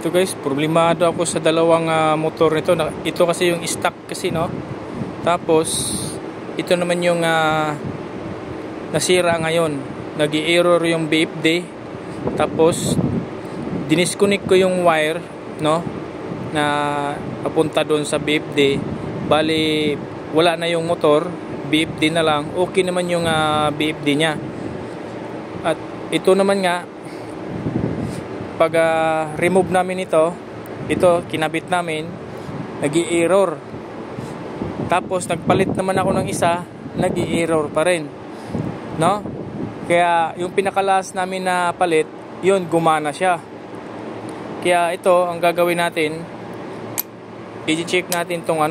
Ito guys, problemado ako sa dalawang motor nito. Ito kasi yung stock kasi, no. Tapos ito naman yung nasira ngayon. Nag-i-error yung BFD. Tapos dinisconnect ko yung wire, no, na papunta doon sa BFD. Bali wala na yung motor, BFD na lang. Okay naman yung BFD niya. At ito naman nga, pag remove namin ito kinabit namin, nag-i-error. Tapos nagpalit naman ako ng isa, nag-i-error pa rin, no? Kaya yung pinakalas namin na palit, yun, gumana siya. Kaya ito ang gagawin natin, i-check natin tong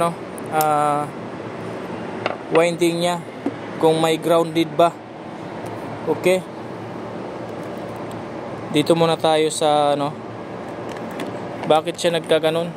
winding nya, kung may grounded ba. Okay, dito muna tayo sa bakit siya nagkaganon.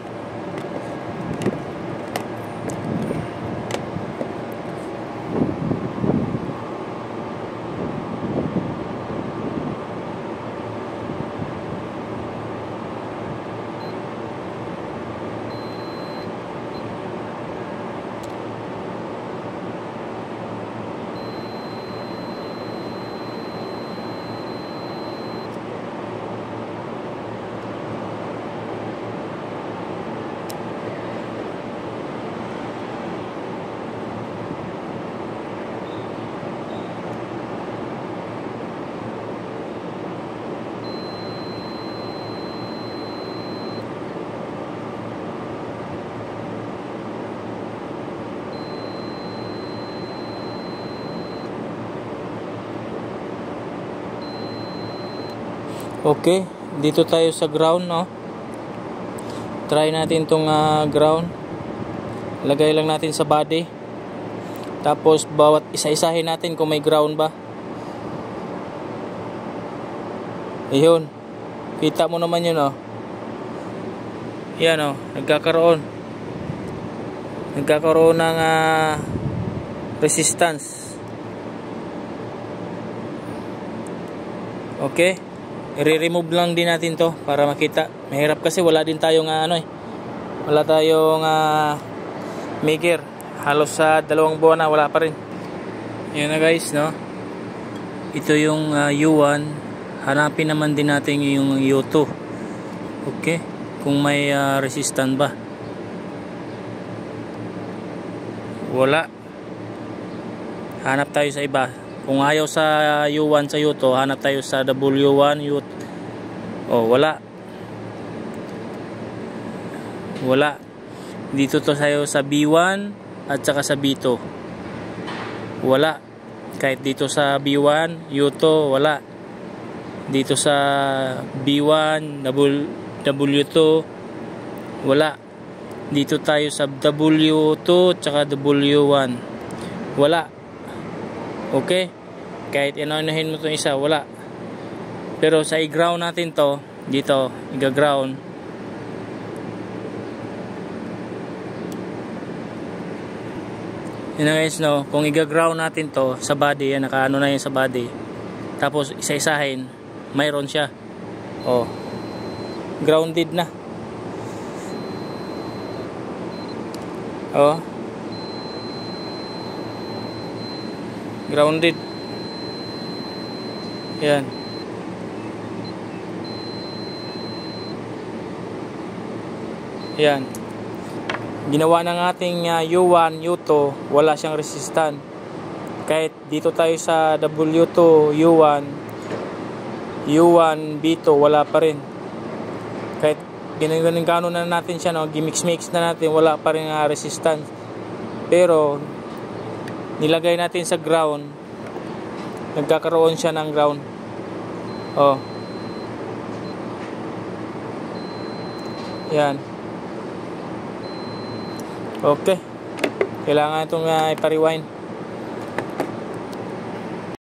Okay, dito tayo sa ground, no. Try natin tong ground. Lagay lang natin sa body. Tapos bawat isa-isahin natin kung may ground ba. Ayun. Kita mo naman yun, oh. Yan, oh, nagkakaroon ng resistance. Okay, i-remove lang din natin to para makita. Mahirap kasi wala din tayong wala tayong maker. Halos sa 2 buwan na wala pa rin. Yan na guys, no. Ito yung U1. Hanapin naman din natin yung U2. Okay, kung may resistance ba. Wala. Hanap tayo sa iba. Kung ayaw sa U1 sa U2, hanap tayo sa W1 U2. Oh, wala. Wala. Dito to tayo sa B1 at saka sa B2. Wala. Kahit dito sa B1 U2, wala. Dito sa B1 W2, wala. Dito tayo sa W2 at saka W1. Wala. Okay, kahit inahin mo itong isa, wala. Pero sa i-ground natin to, dito, i-ground. Yun na guys, no, kung i-ground natin to sa body, yan, nakaano na yun sa body. Tapos isa-isahin, mayroon siya. Oh, grounded na. Oh, grounded. Yan. Yan. Ginawa ng ating U1, U2, wala siyang resistance. Kahit dito tayo sa W2, U1, B2, wala pa rin. Kahit ginaganon na natin siya, no, gimix-mix na natin, wala pa rin resistance. Pero nilagay natin sa ground, nagkakaroon siya ng ground. Oh, yan. Okay, kailangan itong ipa-rewind.